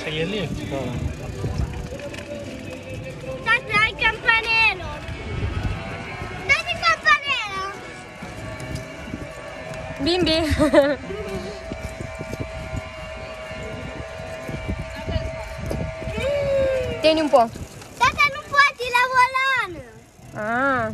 Așa e electric ăla. Tati, hai campanello! Dai campanello! Bimbi! Tieni un po'. Tata, nu poate la volan! Ah.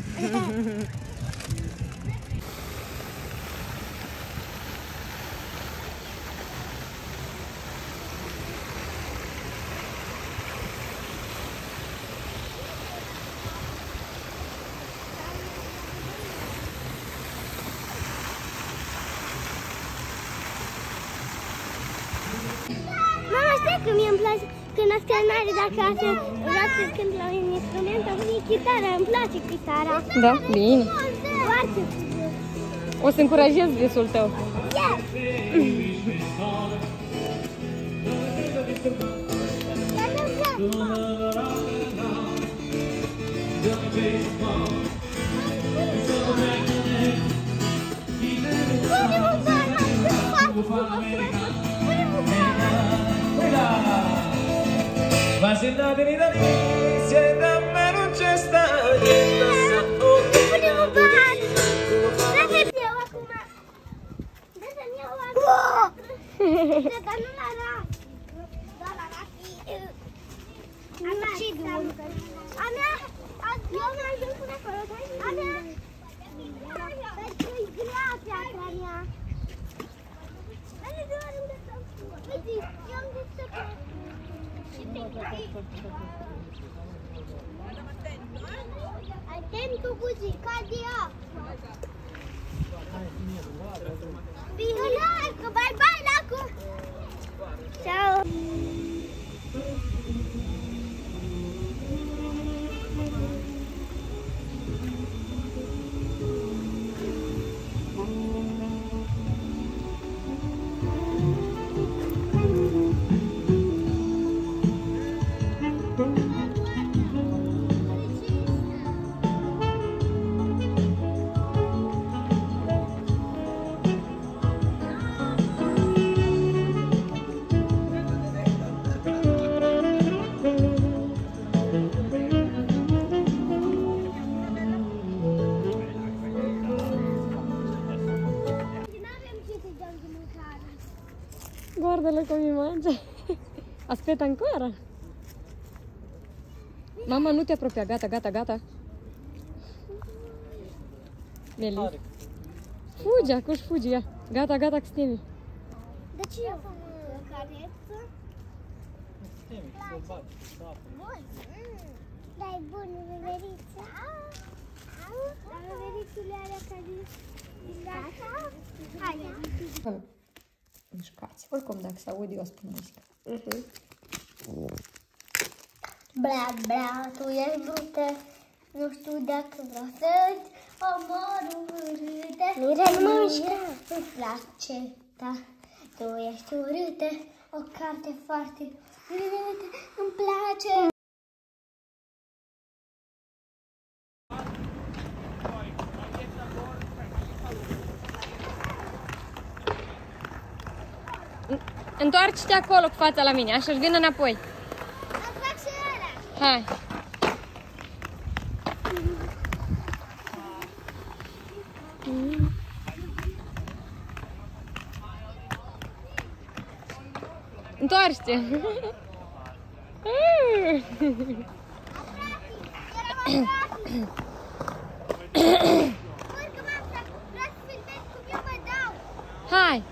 Mama, știi că mie îmi place când ascanare, dacă când la un instrument, am venit chitara, îmi place chitara. Da, bine. Foarte. O să încurajez visul tău. Ma se andate da me, se da me non c'è sta niente, Punem un pahar! Dați-mi eu acum! Dați-mi eu acum! Dar nu la rat! Doar la rat! A mea! A mea! Eu nu ajung până acolo! A mea! E grea piatra mea! Vede doar unde stau! Uite! Eu am desăpat! Și te Attento così, cadi ecco, bye bye Laco. Ciao. Guardalo come mangia. Aspetta ancora. Mamma, non ti appropria. Gata, gata, gata. Meli. Fugi, acum fugi, ia. Gata, gata, că stimi. De ce eu fac careță? Bun. Dai bun, veverița. Dar veverițele alea care... Gata? Hai. Mișcați. Oricum, dacă se aude, eu spun muzică. Bla, bla, tu ești brută. Nu știu dacă vreau să-ți omor urâtă. Mira, nu mă mișca. Îmi place, da. Tu ești urâtă. O carte foarte urâtă. Îmi place. Întoarce-te acolo cu fața la mine, așa, și vină înapoi. Îmi fac și ăla. Hai. Întoarce-te. Hai.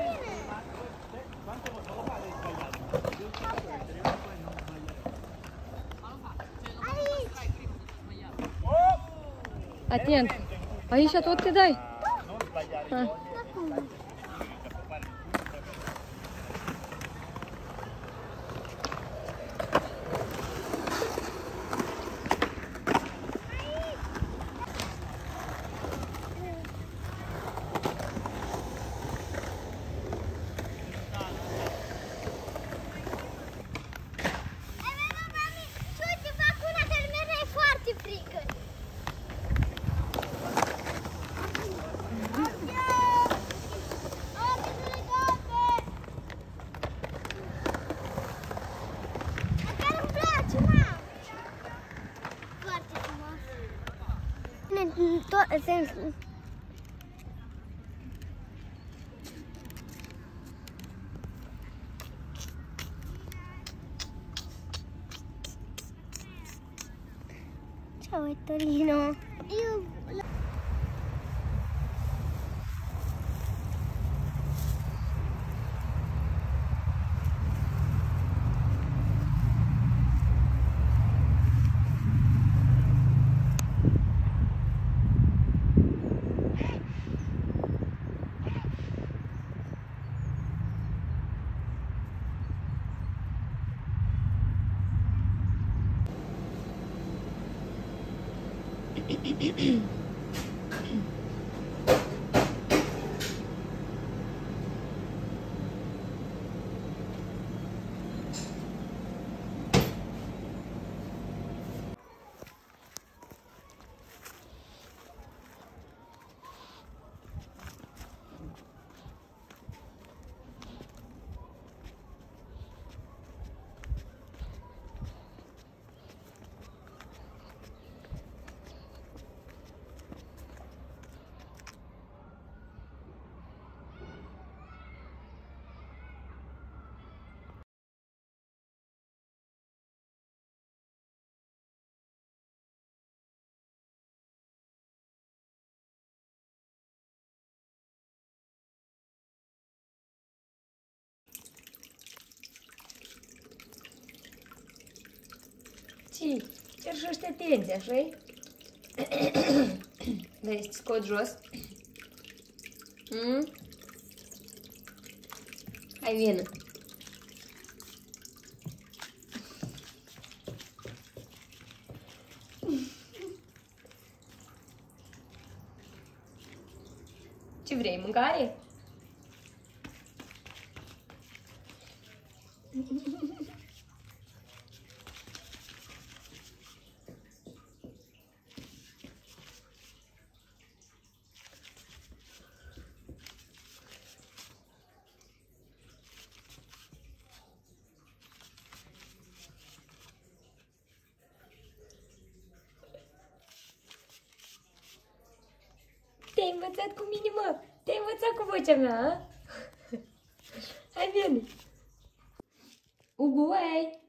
Atent. Aici tot te dai. Hai. Ciao Vittorino. Ce? Cerșește atenția, așa-i? Vrei să-ți scot jos? Hai, vină! Ce vrei, mâncare? Te-ai învățat cu mine, mă! Te-ai învățat cu vocea mea, a? Hai, vine! Ugu, hai!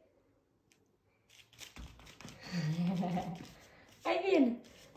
Hai, vine!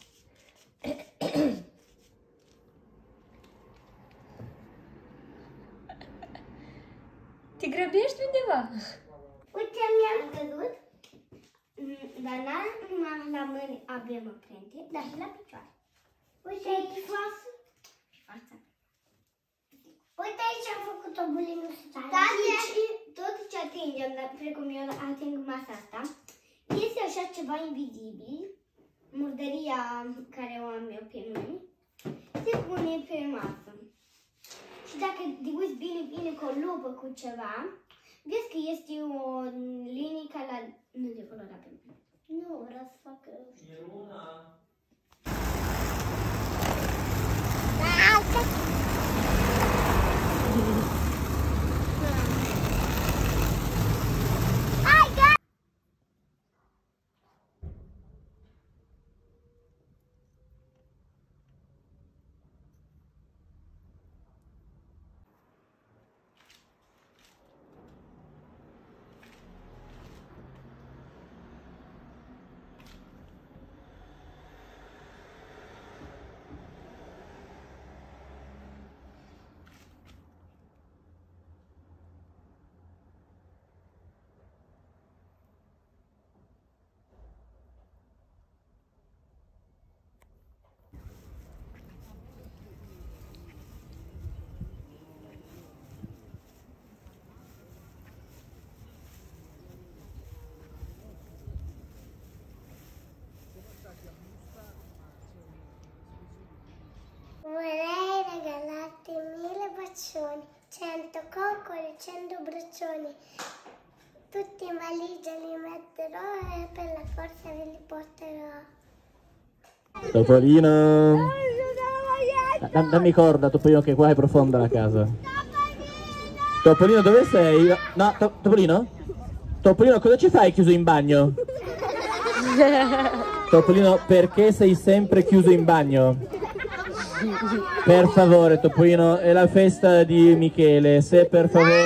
Te grăbești undeva? Uite, mi-am căzut, dar n-am numai la mâini avem amprente, dar și la picioare. Uite aici față și fața. Uite aici am făcut o bulinuță. Da, tot ce atingem, precum eu ating masa asta, este așa ceva invizibil, murdăria care o am eu pe mâini, se pune pe masă. Și dacă te uiți bine, bine cu o lupă cu ceva, vezi că este o linie ca la... Nu de colora pe mine. Nu, vreau să fac... E una. Vorrei regalarti 1000 bacioni, 100 coccoli, 100 brucioni. Tutti in valigia li metterò e per la forza ve li porterò. Topolino! Dammi corda, Topolino, che qua è profonda la casa. Topolino, dove sei? No, Topolino? Topolino, cosa ci fai chiuso in bagno? Topolino, perché sei sempre chiuso in bagno? Per favore, Topolino, è la festa di Michele, se per favore...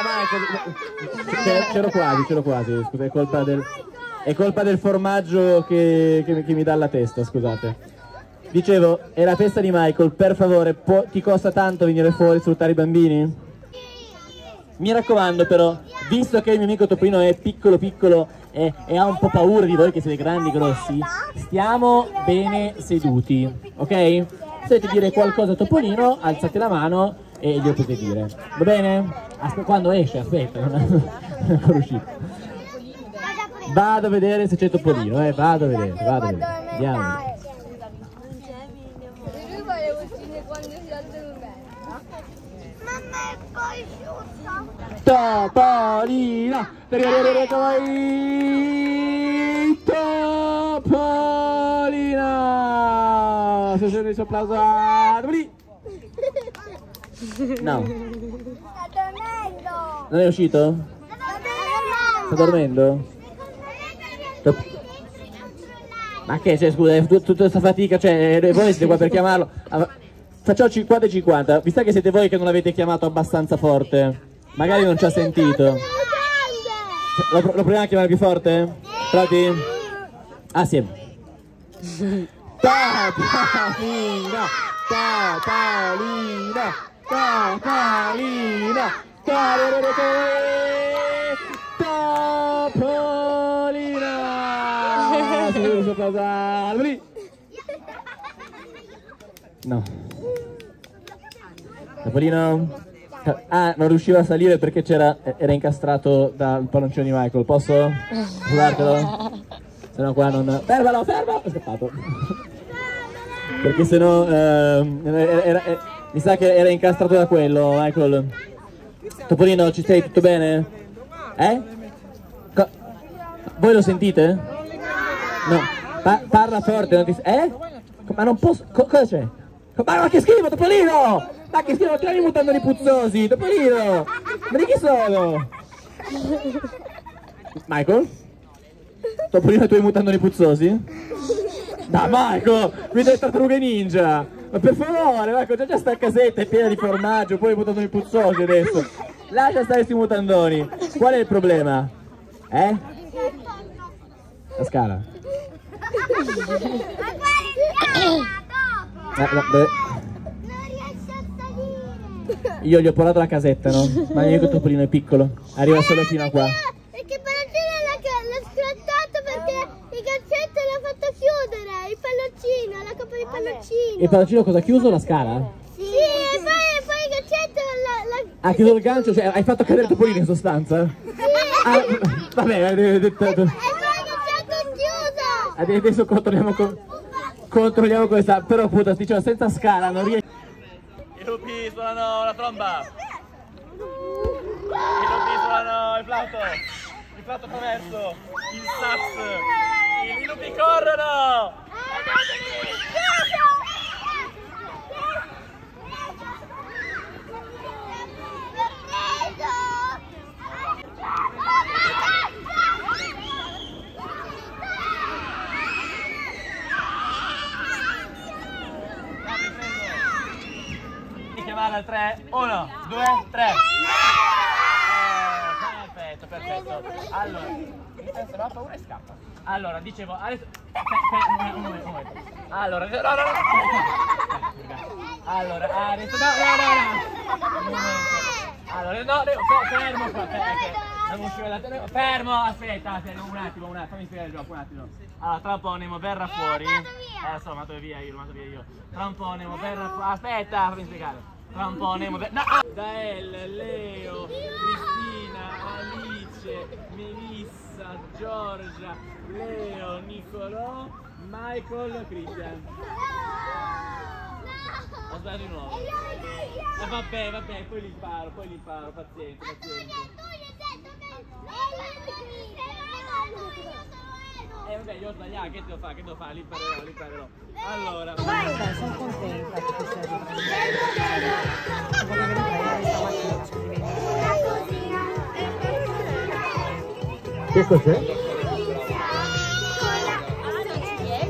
c'ero quasi, scusa, è colpa del formaggio che mi dà la testa, scusate. Dicevo, è la festa di Michael, per favore, ti costa tanto venire fuori e salutare i bambini? Mi raccomando però, visto che il mio amico Topolino è piccolo e ha un po' paura di voi che siete grandi, grossi, stiamo bene seduti, ok? Se volete dire qualcosa a Topolino, alzate la mano e glielo potete dire, va bene? Quando esce, aspetta, non è ancora uscito. Vado a vedere se c'è Topolino, vado a vedere, andiamo. Mamma è poi asciutta. Topolino, Topolino, se sono il suo applauso a Topolino. No. Sta dormendo. Non è uscito? Sta dormendo? Ma che c'è, scusa, tutta questa fatica, cioè voi siete qua per chiamarlo. Facciamo 50 e 50, vi sa che siete voi che non l'avete chiamato abbastanza forte? Magari non ci ha sentito. Lo proviamo a chiamare più forte? Pronti? Assieme. Topolino, Topolino, Topolino, Topolino. No. Topolino? Ah, non riusciva a salire perché era incastrato dal palloncino di Michael. Posso dartelo? Se no qua non... Fermalo! È scappato. Perché se no... mi sa che era incastrato da quello, Michael. Topolino, ci sei? Tutto bene? Voi lo sentite? No. Parla forte, non ti... Ma non posso... Cosa c'è? Ma che schifo, Topolino! Ma che schifo, tieni i mutandoni puzzosi, Topolino! Ma di chi sono? Michael? Topolino e i tuoi mutandoni puzzosi? Dai, Michael! Guida le tartarughe ninja! Ma per favore, Michael, già sta casetta è piena di formaggio, poi i mutandoni puzzosi adesso! Lascia stare questi mutandoni! Qual è il problema? La scala? Non riesce a salire. Io gli ho portato la casetta, no? Ma il mio Topolino è piccolo, arriva solo fino a qua. Perché Palloncino l'ha sfrattato perché il calcetto l'ha fatto chiudere, il palloncino, la coppa di palloncino. E il palloncino cosa ha chiuso? La scala? Sì, e poi il calcetto ha chiuso il gancio, cioè hai fatto cadere Topolino in sostanza? Sì. Vabbè, e poi il calcetto è chiuso. Adesso controlliamo questa, però puta, dicevo, senza scala non riesce. I lupi suonano la tromba. I lupi suonano il flauto attraverso, il sax. I lupi corrono. Chiamare al 3, 1, 2, 3. Perfetto. Allora, se no ha paura e scappa. Allora, dicevo, adesso... un momento. Allora, Allora, adesso... No. Allora, no, fermo qua, fermo, aspetta, un attimo, fammi spiegare il gioco, un attimo. Allora, tra un po' Nemo verrà fuori. L'ho mandato via io. Tra un po' Nemo verrà fuori. Aspetta, fammi spiegare. Tra un po' Nemo verrà... No! Dael, Leo, Cristina, Alice, Melissa, Giorgia, Leo, Nicolò, Michael, Christian. Ho sbagliato di nuovo. Vabbè, poi li imparo, paziente. Vabbè, io ho sbagliato, che devo fare? Li imparerò. Allora, sono contenta che tu sia che cos'è?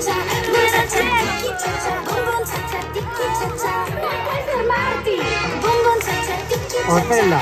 Ornella.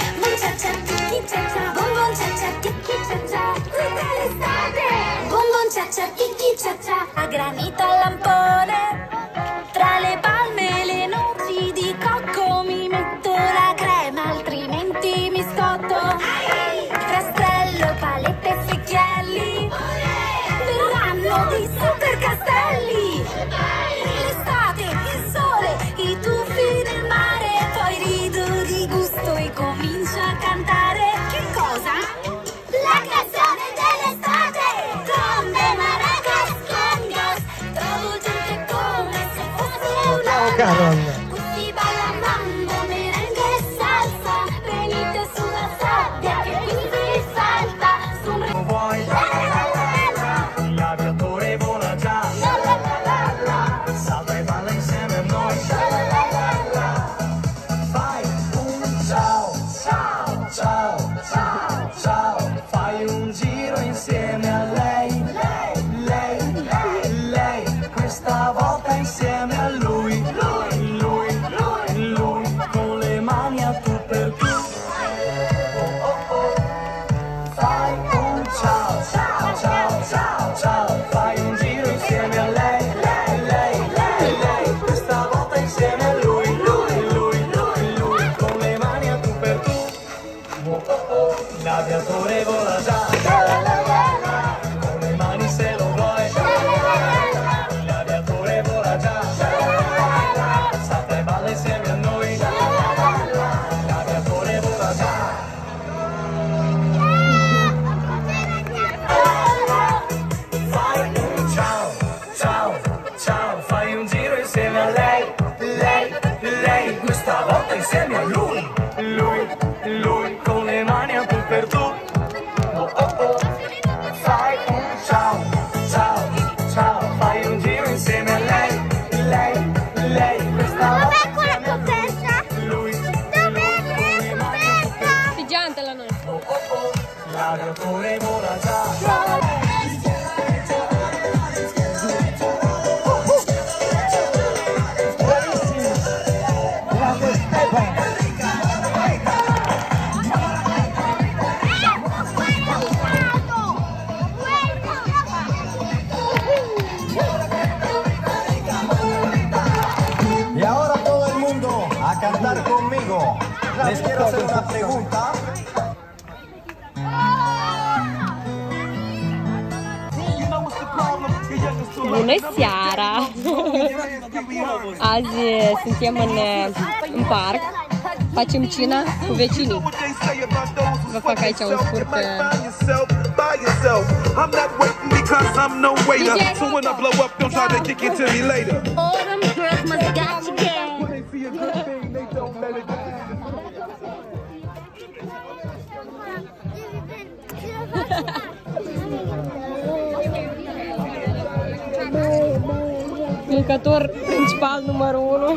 A granito al lampone, tra le palme e le noci di cocco mi metto la crema, altrimenti mi scotto. Rastrello, palette e secchielli verranno di super castelli. L'estate, il sole, i tuffi del mare, poi rido di gusto e comincio a cantare. Che cosa? La canzone dell'estate con le maracas congas. Trovo gente come se fosse una Caron. Tutti balla mambo, merengue e salsa. Venite sulla sabbia che qui si salta. Su un Vuoi l'aviatore vola già, salta e balla insieme a noi. Fai un ciao, ciao, ciao, ciao, ciao. Fai un giro insieme a lei, lei, lei, lei. Questa volta insieme a lui, lui, lui, lui, lui. Con le mani a tu per tu. Oh, oh, oh. Fai un ciao, ciao, ciao, ciao, ciao. Fai un giro insieme a lei, lei, lei, lei, lei. Questa volta insieme a lui, lui, lui, lui, lui. Con le mani a tu per tu. Oh, oh, oh. L'aviatore vola già. Con le mani se lo vuoi. L'aviatore vola già. Salta e balla insieme a noi. L'aviatore vola già. Fai un ciao, ciao, ciao, fai un giro insieme a lei, lei, lei, questa volta insieme a lui, lui, lui, con le mani a tu per tu. Oh, oh, oh. Fai un ciao, ciao, ciao, fai un giro insieme a lei, lei, lei, questa volta Dov'è quella coperta? lui, Dov'è quella coperta? Si gianta la notte. oh, oh, oh. L'aviatore vola già. Grande Stefano. Y ahora todo el mundo a cantar conmigo. Les quiero hacer una pregunta. Bună seara! Azi suntem în parc, facem cina cu vecinii. Vă fac aici un scurt... I'm not waiting because I'm no waiter. So when I blow up, don't try to kick it to me later. All them girls must got you game. When they see a good thing, they don't let it down. Mâncător principal numărul 1.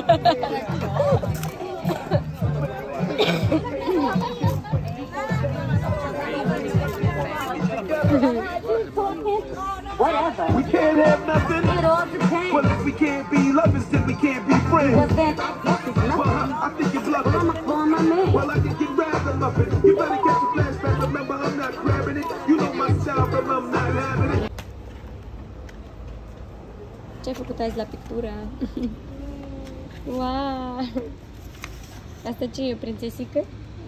We can't have nothing. Well, if we can't be lovers, then we can't be friends. Well, I think you're bluffing. Well, I think you'd rather love it. You better catch a flashback. Remember, I'm not grabbing it. You know my style, but I'm not having it. Ce ai făcut azi la pictură? Wow! Asta ce e, prințesică?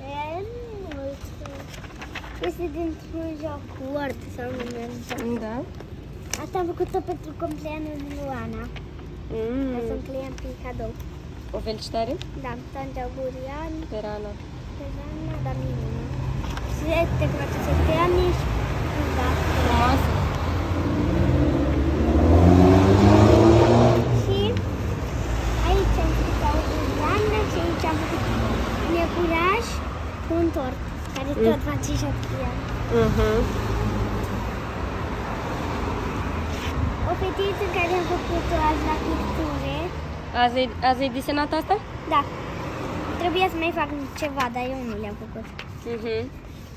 Este dintr-un joc Word sau numește. Da. Asta am făcut-o pentru cumpleañul lui Luana. Sunt client pe cadou. O felicitare? Da, Tanja Burian, Pe Rana. Perana, dar Milina. Și este cu 7 ani și da. Frumos! Și aici am făcut Auriana și aici am făcut necuraj cu un tort, care tot face 7 ani. O fetiță care am făcut-o azi la picture. Azi ai desenat asta? Da. Trebuia să mai fac ceva, dar eu nu le-am făcut.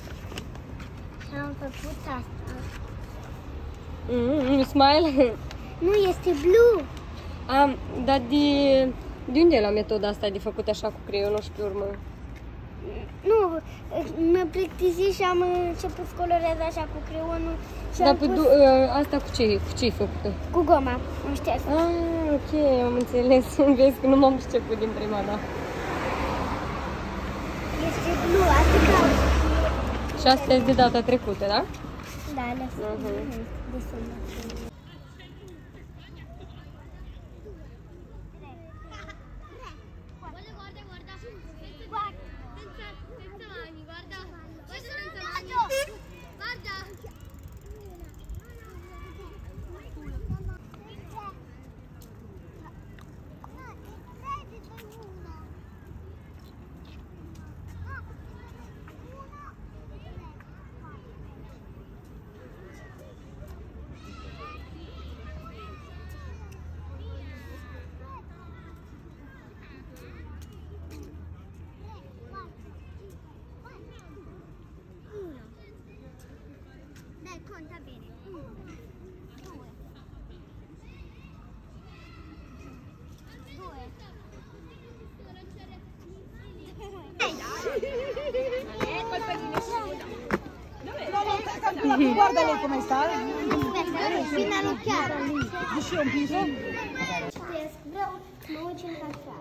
Și am făcut asta. Smile? Nu, este blue. Dar de unde e la metoda asta de făcut așa cu creionul și pe urmă? Nu, mă plictisi și am început să colorez așa cu creionul. Dar asta cu ce ai făcut-o? Cu goma, am știut. Ok, am înțeles. Vezi că nu m-am priceput din prima dată. Este blue, asta ca. Și asta e de data trecută, da? Da, lăsăm. Conta bene. 1, 2, 2. Guarda lei come sta. Fino all'occhiale. Dici un piso? Vreau mă uit în cafea.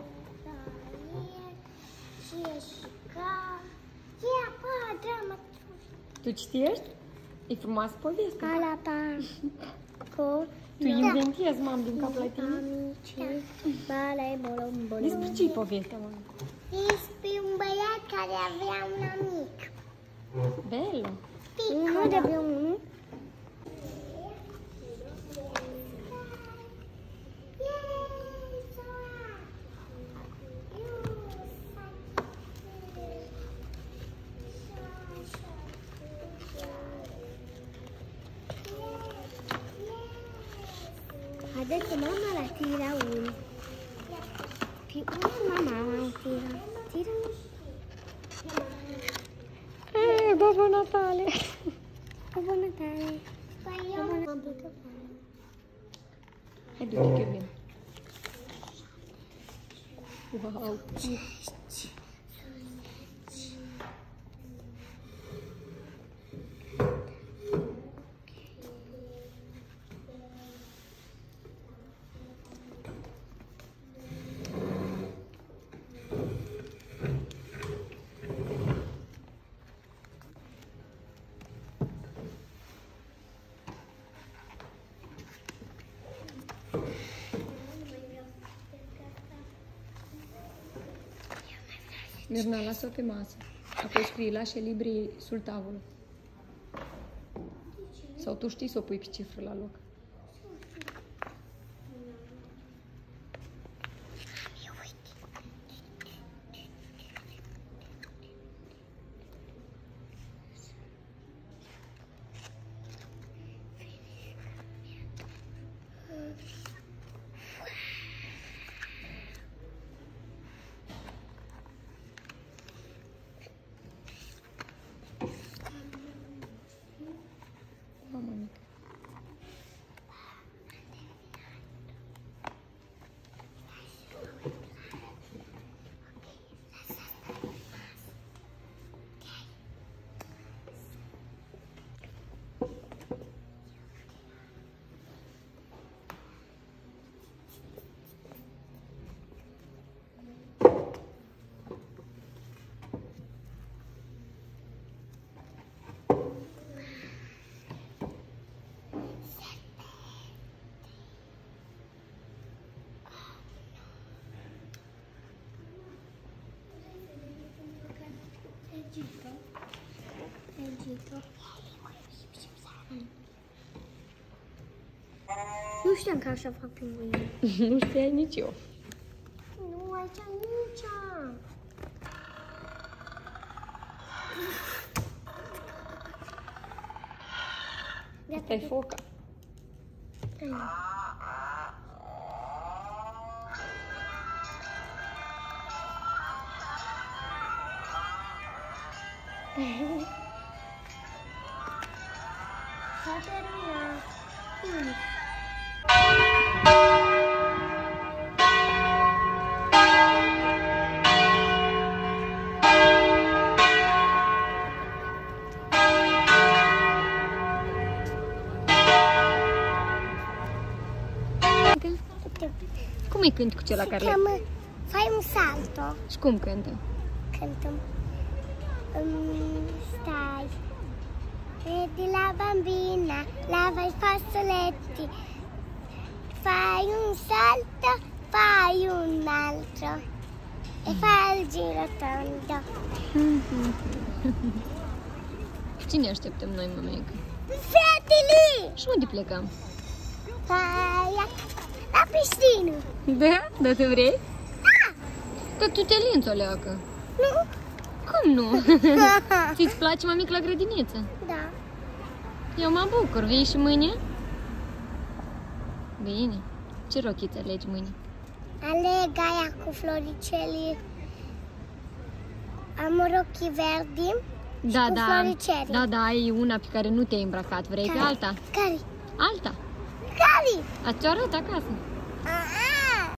Tu citești? E frumoasă poveste. Tu inventezi, mam, din cap la tine? Despre ce-i povestea, mam? Despre un băiat care avea un amic. Bello. Nu de pe unul. Adesso mamma la tira uno. Più una mamma la tira. Tira. Babbo Natale. Babbo Natale. Babbo Natale. Hai, du-te che bine. Wow. Mirna, lasă-o pe masă. Apoi scrii, lasă librii sul tavolo. Sau tu știi să o pui pe cifră la loc. Nu știam că așa fac pinguinii. Nu știai nici eu. Nu, aici nici. Asta e foca. S-a terminat. Cum îi cânti cu cel la care le... cheamă Fai un salto. Și cum cântă? Cântăm. Stai. Vedi la bambina, lava i fazzoletti. Fai un salto, fai un altro. E fai il giro tondo. Cine așteptăm noi, mămică? Fetele! Și unde plecăm? Fai la piscină. Da? Da, tu vrei? Da! Dar tu te linți, o leacă. Nu? Cum nu? Ți-ți place, mămică, la grădiniță? Da. Eu mă bucur. Vii și mâine? Bine. Ce rochiță alegi mâine? Aleg aia cu floriceli. Am rochii verdi Da, cu da. floriceli. Da, da, ai una pe care nu te-ai îmbrăcat. Vrei pe alta? Care? Alta. Care? Ați-o arăt acasă.